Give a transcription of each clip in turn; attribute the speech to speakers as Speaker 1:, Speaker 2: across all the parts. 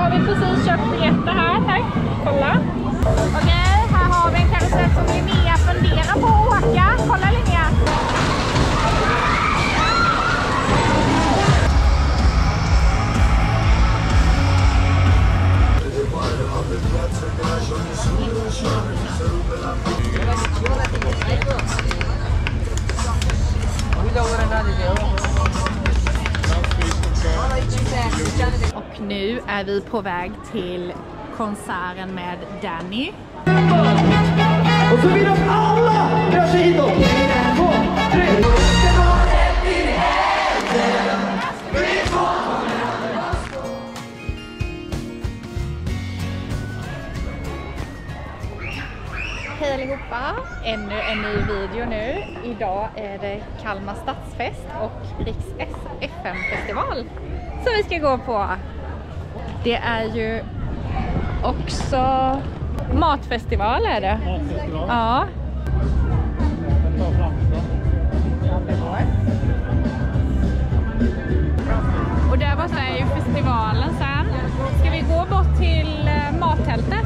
Speaker 1: har vi precis köpt biljetter här, tack. Kolla. Okej, här har vi en karusell som Linnea funderar på att åka. Kolla Linnea. Och nu är vi på väg till konserten med Danny.
Speaker 2: Och så vill de alla röra sig hitåt. 1, 2, 3.
Speaker 1: Hej allihopa! Ännu en ny video nu. Idag är det Kalmar stadsfest och Riks FM-festival som vi ska gå på. Det är ju också matfestival är det.
Speaker 3: Matfestival?
Speaker 1: Ja. Och där borta är ju festivalen sen. Ska vi gå bort till mattältet?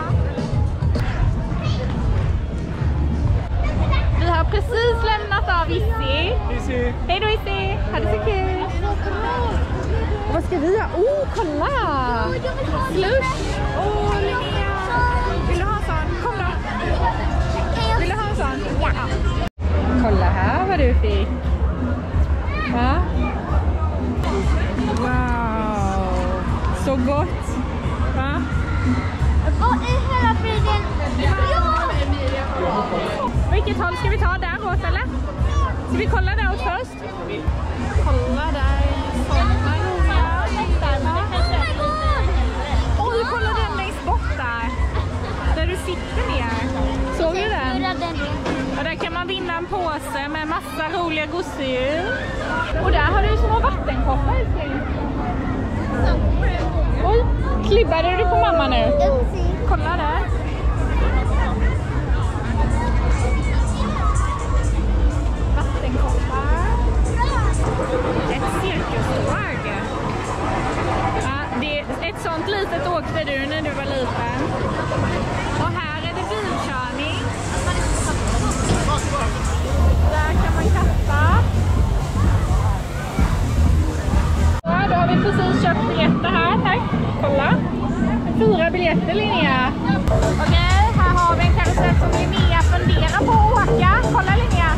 Speaker 1: Vi har precis lämnat av Issi. Hej då Issi! Ha det så kul! Och vad ska vi göra? Kolla! Slush! Linnea! Vill du ha en sån? Kom då! Vill du ha en sån? Ja! Kolla här vad du fick! Va? Wow! Så gott! Va?
Speaker 4: Vad är hela friden?
Speaker 1: Vilket håll ska vi ta där åt eller? Ska vi kolla där åt först? Kolla där i sådana roliga. Oj, kolla den längst bort där. Där du sitter ner. Såg du den? Och där kan man vinna en påse med massa roliga gosedjur. Och där har du små vattenkoppar. Oj, klibbade du på mamma nu? Kolla där. Ett cirkusdrag. Ja, ett sånt litet åkte du när du var liten. Och här är det bilkörning. Där kan man kasta. Ja, då har vi precis köpt biljetter här, tack. Kolla. 4 biljetter Linnea. Okej, här har vi en karusell som Linnea funderar på att åka. Kolla Linnea.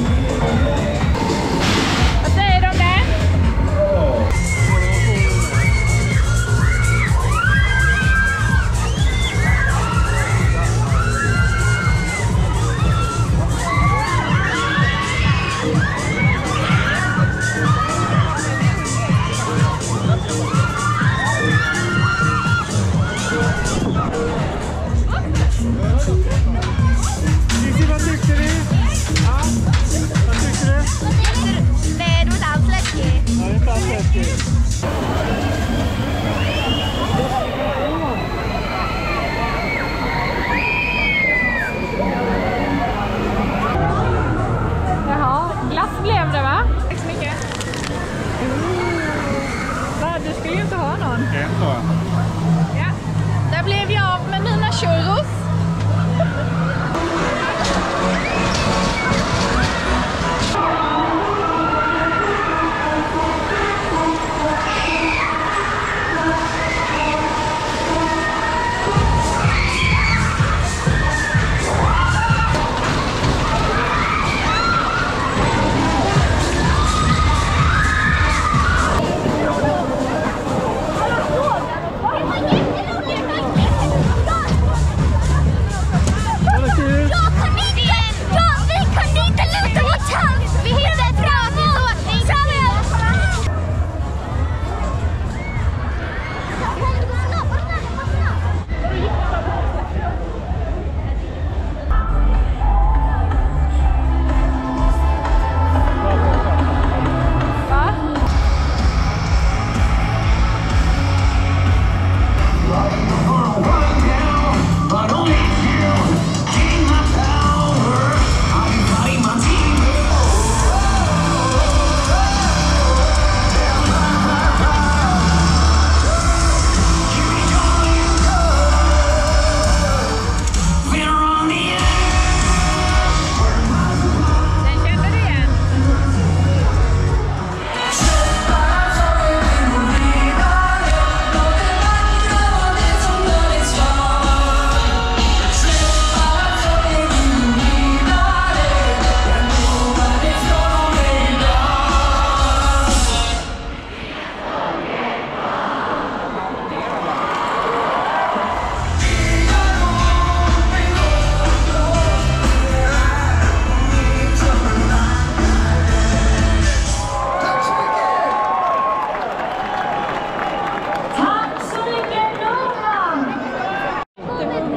Speaker 1: Vad säger de där?
Speaker 3: Vad tyckte du? Ja, vad tyckte du?
Speaker 4: Nej, det var alls läskigt.
Speaker 3: Ja, det är inte alls läskigt.
Speaker 1: Jaha, glass blev det va? Tack så mycket. Va, du skulle ju inte ha någon.
Speaker 3: En då.
Speaker 1: Ja, där blev jag av med mina churros.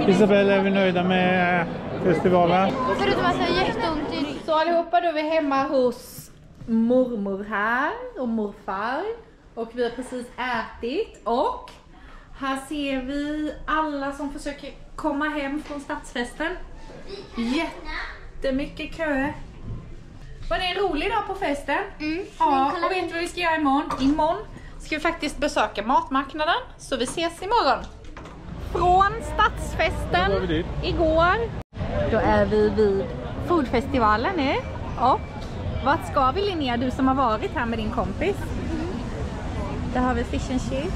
Speaker 3: Isabelle, är vi nöjda med festivalen?
Speaker 4: Förutom att jag har jätteont i ryggen.
Speaker 1: Så allihopa, då är vi hemma hos mormor här och morfar. Och vi har precis ätit. Och här ser vi alla som försöker komma hem från stadsfesten. Jättemycket köer. Var det en rolig dag på festen? Ja, och vet du vad vi ska göra imorgon? Imorgon ska vi faktiskt besöka matmarknaden. Så vi ses imorgon. Från stadsfesten igår. Då är vi vid foodfestivalen nu. Och vart ska vi, Linnea, du som har varit här med din kompis? Där har vi fish and chips.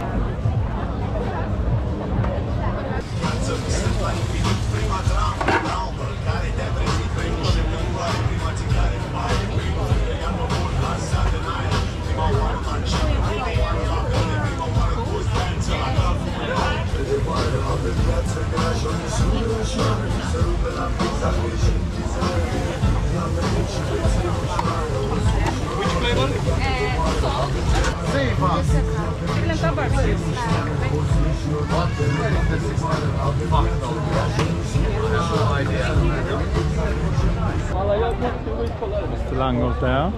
Speaker 3: Langholt där.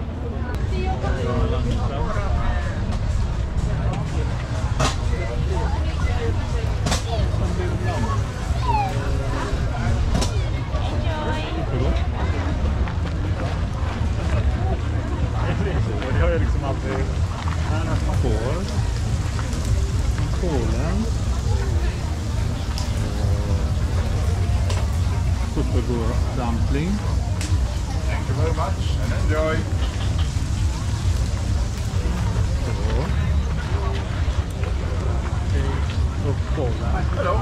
Speaker 3: Jag är liksom alltid får Polen supergod dumpling.
Speaker 5: Thank you very much and enjoy.
Speaker 3: Och Polen.
Speaker 5: Hello.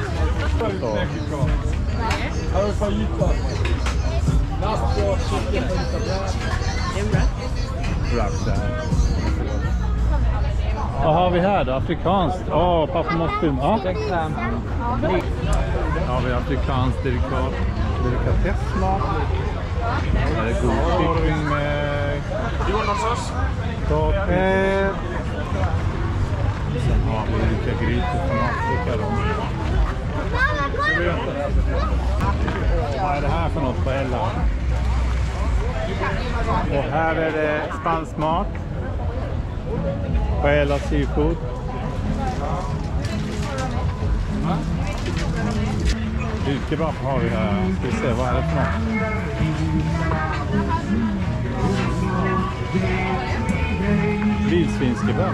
Speaker 3: Vad har vi här då? Afrikanskt? Pappa måste filma. Ja, vi har afrikanskt delikatessmat. Här är god kyckling med toppet. Sen har vi olika grytor från Afrika då. Vad är det här för något på Ella? Och här är det spansk mat. Paella seafood. Hukebab har vi här. Ska vi se, vad är det för något? Vildsvinskebab.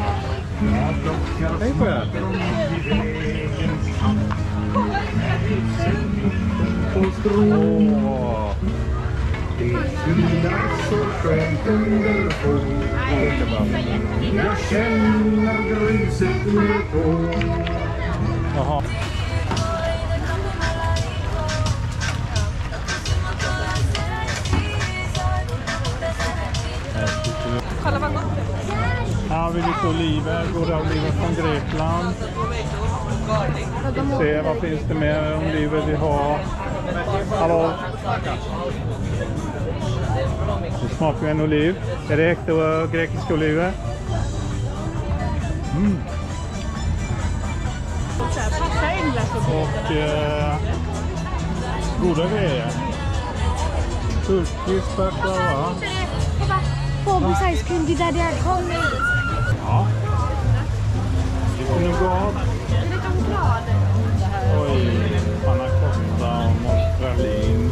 Speaker 3: Hej på er! Åh!
Speaker 2: Jag känner gruset med på.
Speaker 3: Jaha.
Speaker 1: Kolla vad gott.
Speaker 3: Här har vi lite oliver, goda oliver från Grekland. Se, vad finns det mer oliver vi har? Hallå? Det smakar en oliv. Är det äkta grekiska oliver? Och goda grejer. Turkisk baklava.
Speaker 4: Bob ice cream, det där det kommer.
Speaker 3: Ja. Lite nougat.
Speaker 4: Lite choklad.
Speaker 3: Oj, panna cotta och mozzarella.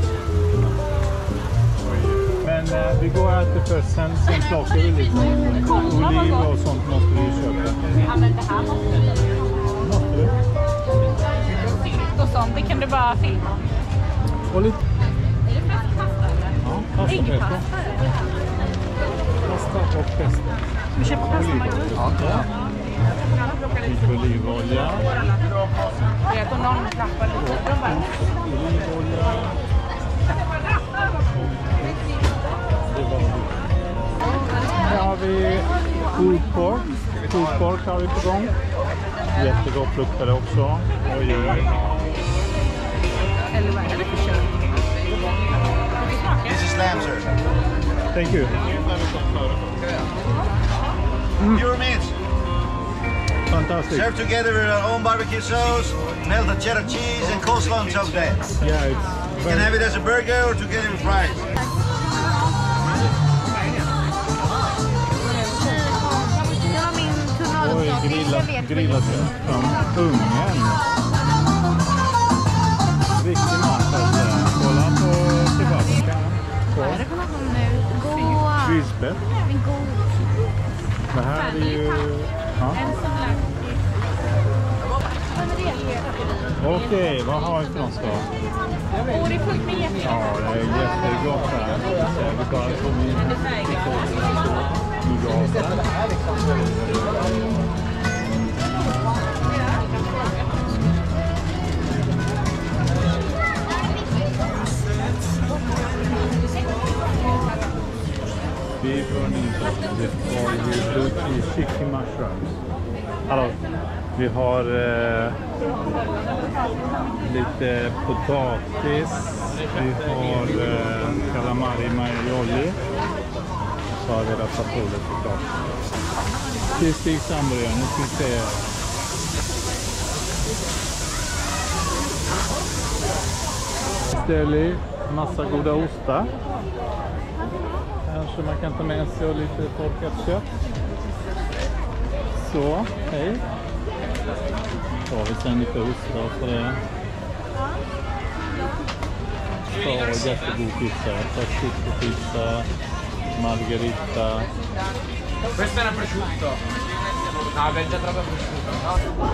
Speaker 3: Men vi går och äter först, sen plockar vi lite oliv och sånt måste vi köpa.
Speaker 1: Ja, men det här måste vi.
Speaker 3: Måste vi?
Speaker 1: Sylt och sånt, det kan du bara filma.
Speaker 3: Och lite...
Speaker 1: Är det fläskpasta eller?
Speaker 3: Ja, pasta och pesto. Pasta och pesto.
Speaker 1: Vi köper pasta.
Speaker 3: Ja. Lite olivolja.
Speaker 1: Det är att någon klappar lite.
Speaker 3: Olivolja. Här har vi food pork. Food pork har vi på gång. Jättegott luktar det också. Oj, oj.
Speaker 1: Eller vad är det för kött?
Speaker 5: This is lamb, sir.
Speaker 3: Thank you.
Speaker 5: Pure meat.
Speaker 3: Fantastic.
Speaker 5: Served together with our own barbecue sauce, melted cheddar cheese, and coleslaw on top of that.
Speaker 3: Yeah,
Speaker 5: You
Speaker 3: it's
Speaker 5: can have it as a burger or together with fries.
Speaker 3: Oj, grillat från ugnen. Riktig mat alltså. Kolla på kebaben.
Speaker 1: Vad är det för något nu?
Speaker 3: Grillspett. Det här är ju... Ja. Okej, vad har vi för något då?
Speaker 1: Och det är fullt med jättegott.
Speaker 3: Ja, det är jättegott här. Vi bara får in beef onion sausage with blue cheese chicken mushrooms. Hallå, vi har lite potatis, vi har calamari aioli, så har vi ratatouille såklart. Cheesesteaks hamburgare, nu ska vi se. Deli, massa goda ostar. Kanske man kan ta med sig och lite torkat kött. Så, hej. Så har vi sen lite ostar på det. Så jättegod pizza. Prosciutto-pizza, margherita.
Speaker 6: Questa era prosciutto. No, abbiamo già trovato prosciutto.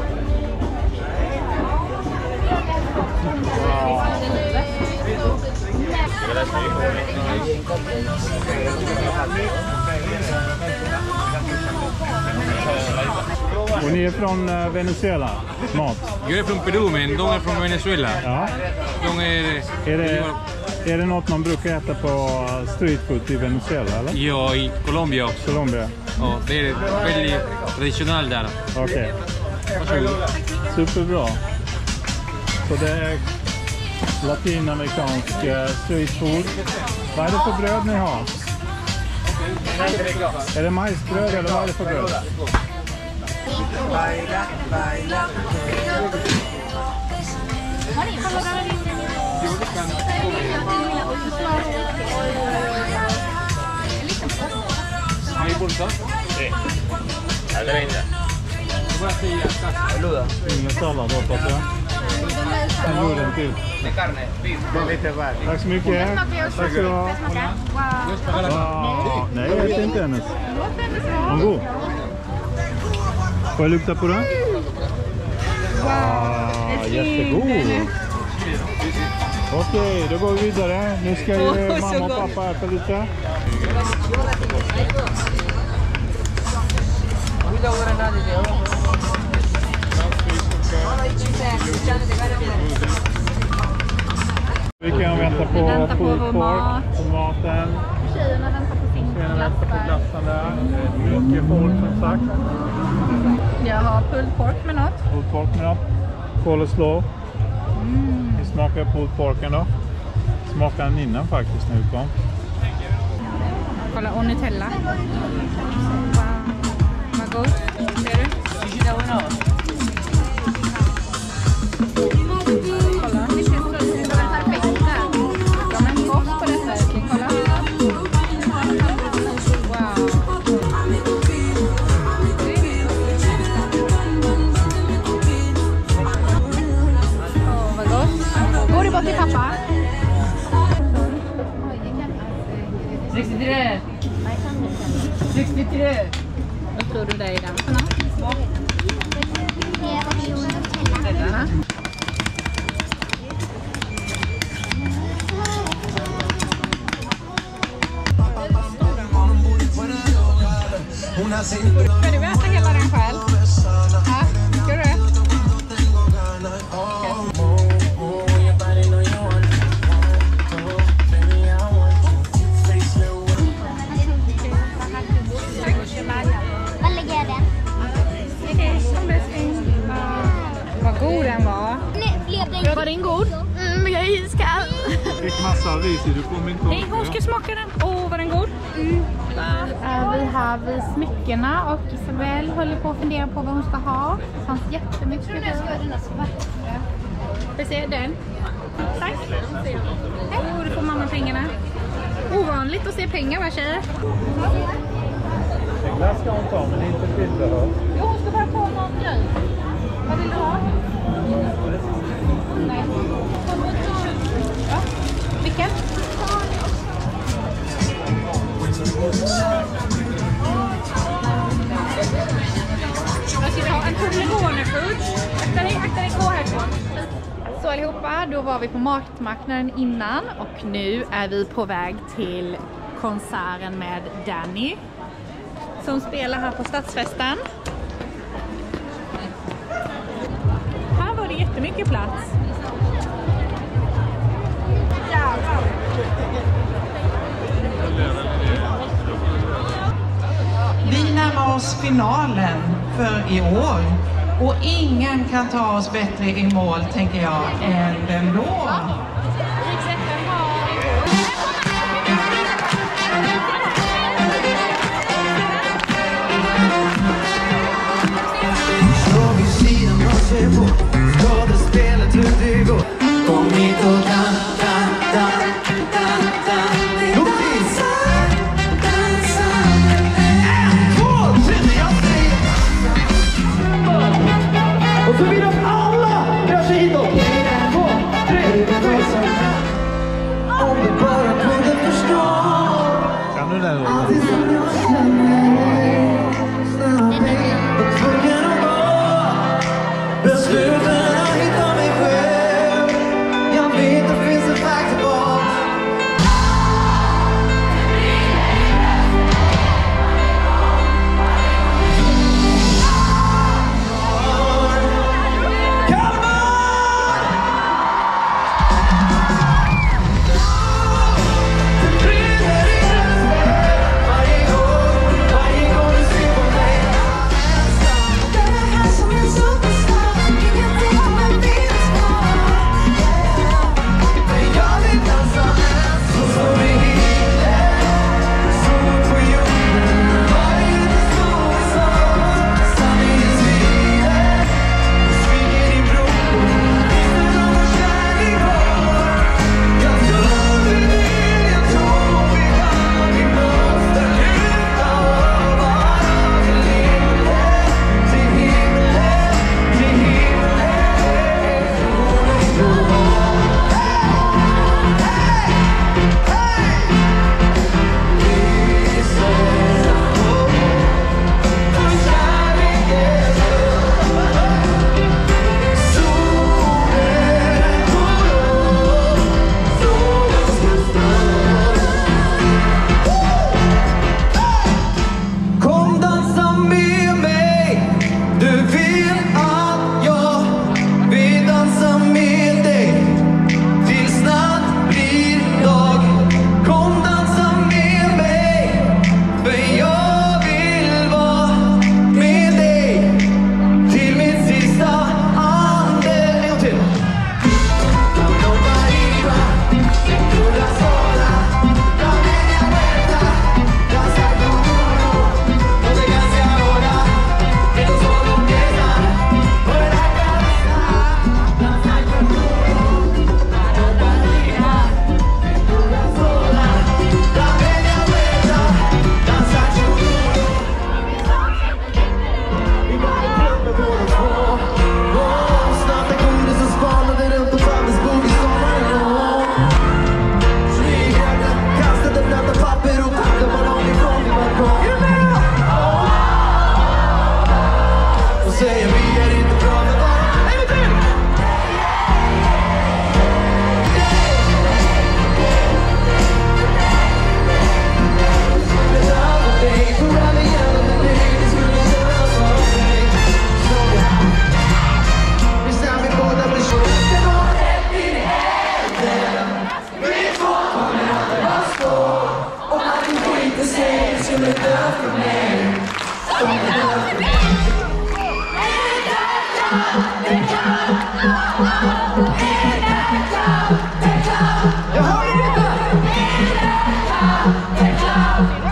Speaker 3: Och ni är från Venezuela? Mat?
Speaker 6: Jag är från Peru, men de är från Venezuela.
Speaker 3: Ja. Är det något man brukar äta på street food i Venezuela, eller?
Speaker 6: Ja, i Colombia också.
Speaker 3: Colombia?
Speaker 6: Ja, det är väldigt traditionellt där.
Speaker 3: Okej.
Speaker 6: Varsågod.
Speaker 3: Superbra. Så det är latinamerikansk street food. Vad är det för bröd ni har? Är det majsbröd eller vad är det för bröd?
Speaker 6: ¿Hay pulso? Sí. Adelante.
Speaker 3: Ingen sallad hoppas jag. Jag gjorde en till.
Speaker 6: De carne, beef.
Speaker 3: Tack så mycket. Tack så du ha. Wow. Nej, jag vet inte ens. Vad god. Får jag lukta på den? Wow, jättegod. Okej, då går vi vidare. Nu ska ju mamma och pappa äta lite. Vi kan vänta på pulled pork, på maten.
Speaker 1: Tjejerna väntar på sin glass där.
Speaker 3: Glassen där. Mycket folk som sagt.
Speaker 1: Jag har pulled pork med något.
Speaker 3: Pulled pork med något. Coleslaw. Vi smakar pulled porken då. Smakar den innan faktiskt nu kom.
Speaker 1: Kolla, och Nutella. Wow. Vad god. Ser du? Kolla, det ser så perfekt där. De är gott på detta. Kolla. Wow. Åh, vad gott. Går du bort till pappa?
Speaker 6: 63. 63.
Speaker 1: Vad tror du det är den för något? Ska du äta hela den själv? Ja, ska du det?
Speaker 4: Vad lägger jag den?
Speaker 1: Vad god den var.
Speaker 4: Nej, blev den?
Speaker 1: Var den god? Jag är iskall.
Speaker 3: Fick massa ris i, du kommer inte ihåg.
Speaker 1: Nej, hon ska smaka den. Åh, var den god? Är vi här vid smyckena och Isabelle håller på att fundera på vad hon ska ha. Det fanns jättemycket. Jag tror jag ska den svarta. Får se den? Tack. Hej, du får mamma pengarna. Ovanligt att se pengar, va tjejer?
Speaker 3: En glass ska hon ta, men inte tillbehör.
Speaker 1: Jo, hon ska bara få någon grej. Vad vill du ha? Nej. Ja, vilken? Jag ska ha en Toblerone-fudge. Akta dig, gå härifrån. Så allihopa, då var vi på matmarknaden innan och nu är vi på väg till konserten med Danny som spelar här på Stadsfesten. Här var det jättemycket plats.
Speaker 7: Vi närmar oss finalen för i år och ingen kan ta oss bättre i mål, tänker jag, än den då.
Speaker 2: Och så vill de alla röra sig hitåt. 1, 2, 3, 4. Om du bara kunde förstå.
Speaker 3: Kan du den?
Speaker 2: Alltid som jag känner. Snälla mig. Och tvungen att vara. Besluten att hitta mig själv. Jag vet det finns en väg tillbaka. Jag hör inte!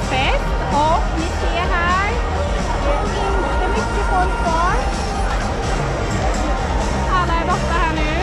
Speaker 1: fest och ni ser här, det är inte mycket folk kvar. Alla är borta här nu.